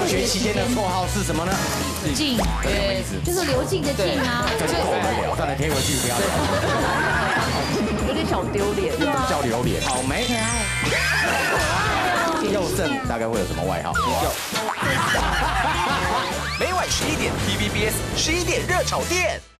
上学期间的绰号是什么呢？ 静，就是刘静的静啊。 这就够无聊，再来贴回去不要聊。 有点小丢脸。 叫榴莲，草莓， 可爱。 佑胜大概会有什么外号？ 每晚11点 TVBS 11点热炒店。